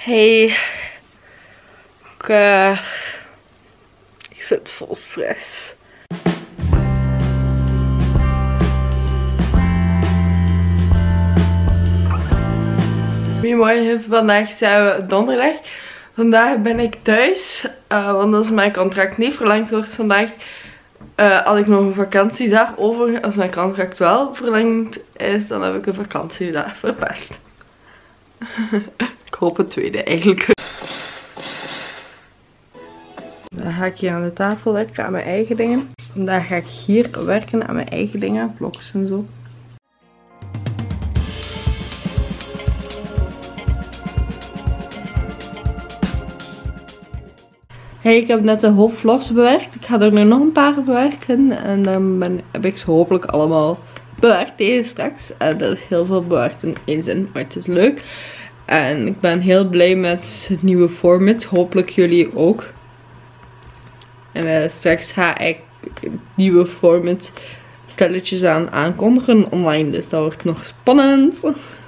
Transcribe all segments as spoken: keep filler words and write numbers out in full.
Hey, ik, uh, ik zit vol stress. Goedemorgen, vandaag zijn we donderdag. Vandaag ben ik thuis, uh, want als mijn contract niet verlengd wordt vandaag, uh, had ik nog een vakantiedag over. Als mijn contract wel verlengd is, dan heb ik een vakantiedag verpest. Ik hoop het tweede eigenlijk. Dan ga ik hier aan de tafel werken aan mijn eigen dingen. Vandaag ga ik hier werken aan mijn eigen dingen, vlogs en zo. Hey, ik heb net de hoop vlogs bewerkt. Ik ga er nu nog een paar bewerken. En dan ben, heb ik ze hopelijk allemaal bewerkt tegen straks. En dat is heel veel bewerkt in één zin, maar het is leuk. En ik ben heel blij met het nieuwe format. Hopelijk jullie ook. En uh, straks ga ik het nieuwe format stelletjes aan aankondigen online. Dus dat wordt nog spannend.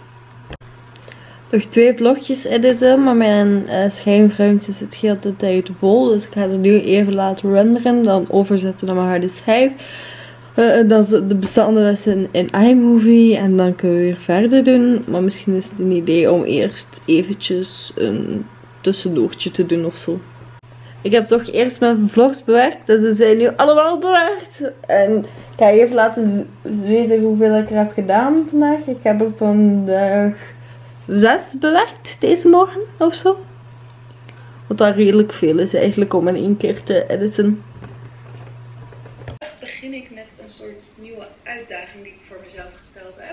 Nog twee vlogjes editen, maar mijn uh, schermruimte zit heel de tijd vol. Dus ik ga ze nu even laten renderen, dan overzetten naar mijn harde schijf. Uh, dan de bestanden in, in iMovie en dan kunnen we weer verder doen. Maar misschien is het een idee om eerst eventjes een tussendoortje te doen ofzo. Ik heb toch eerst mijn vlogs bewerkt, dus ze zijn nu allemaal bewerkt. En ik ga even laten weten hoeveel ik er heb gedaan vandaag. Ik heb er vandaag zes bewerkt deze morgen ofzo. Wat dat redelijk veel is eigenlijk om in één keer te editen. Begin ik met een soort nieuwe uitdaging die ik voor mezelf gesteld heb.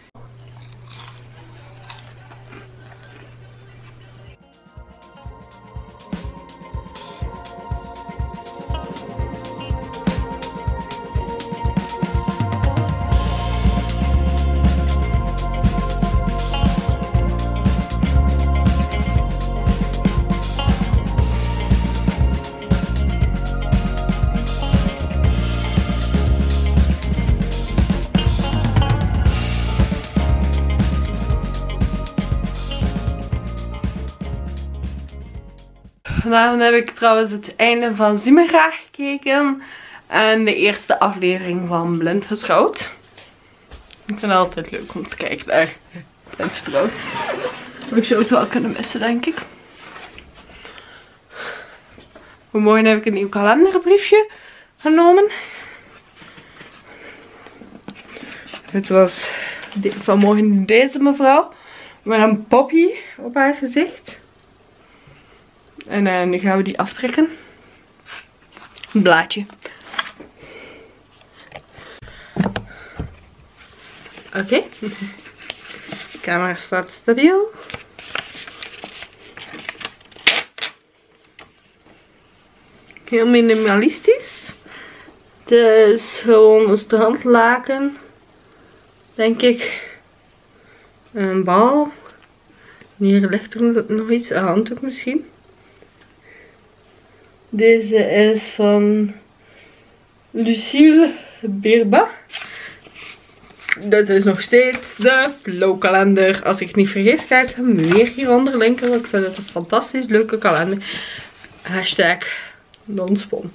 Vanavond heb ik trouwens het einde van Zie me graag gekeken. En de eerste aflevering van Blind Getrouwd. Ik vind het altijd leuk om te kijken naar Blind Getrouwd. Ik zou het wel kunnen missen, denk ik. Vanmorgen heb ik een nieuw kalenderbriefje genomen. Het was vanmorgen deze mevrouw. Met een poppy op haar gezicht. En uh, nu gaan we die aftrekken. Een blaadje. Oké. Okay. De camera staat stabiel. Heel minimalistisch. Het is gewoon een strandlaken. Denk ik. En een bal. En hier ligt er nog iets. Een handdoek misschien. Deze is van Lucille Birba. Dat is nog steeds de Flow kalender. Als ik het niet vergis, ga ik hem weer hieronder linken. Want ik vind het een fantastisch leuke kalender. Hashtag nonspon.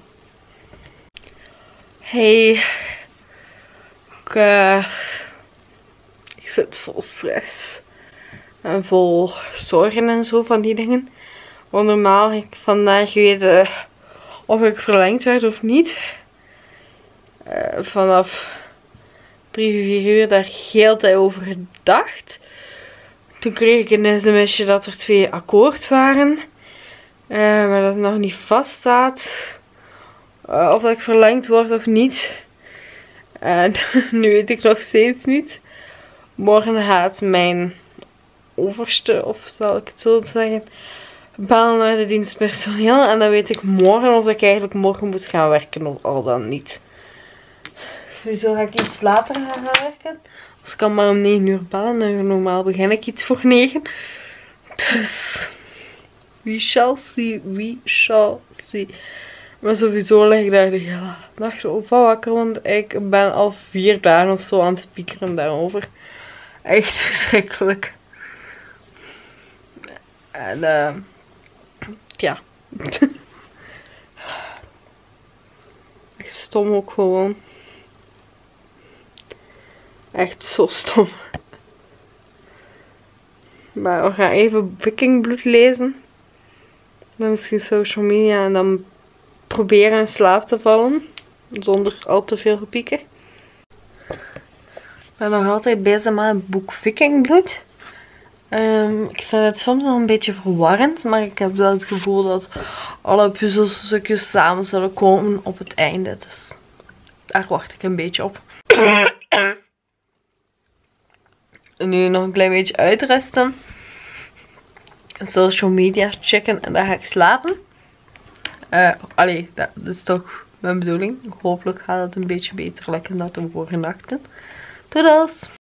Hey. Ik, uh, ik zit vol stress. En vol zorgen en zo van die dingen. Want normaal heb ik vandaag weten of ik verlengd werd of niet. Uh, vanaf drie, vier uur daar heel tijd over gedacht. Toen kreeg ik een sms'je dat er twee akkoord waren. Uh, maar dat het nog niet vaststaat. Uh, of dat ik verlengd word of niet. En uh, nu weet ik nog steeds niet. Morgen gaat mijn overste, of zal ik het zo zeggen, bellen naar de dienstpersoneel. En dan weet ik morgen of ik eigenlijk morgen moet gaan werken of al dan niet. Sowieso ga ik iets later gaan werken. Als ik kan maar om negen uur bellen. En normaal begin ik iets voor negen. Dus we shall see, we shall see. Maar sowieso lig ik daar de hele nacht op van wakker. Want ik ben al vier dagen of zo aan het piekeren daarover. Echt verschrikkelijk. En uh, ja. Echt stom ook gewoon. Echt zo stom. Maar we gaan even Vikingbloed lezen. Dan misschien social media en dan proberen in slaap te vallen. Zonder al te veel gepieken. Ik ben nog altijd bezig met het boek Vikingbloed. Um, ik vind het soms nog een beetje verwarrend. Maar ik heb wel het gevoel dat alle puzzelstukjes samen zullen komen op het einde. Dus daar wacht ik een beetje op. En nu nog een klein beetje uitrusten. Social media checken en dan ga ik slapen. Uh, allee, dat is toch mijn bedoeling. Hopelijk gaat het een beetje beter lukken dan de vorige nachten. Doedels!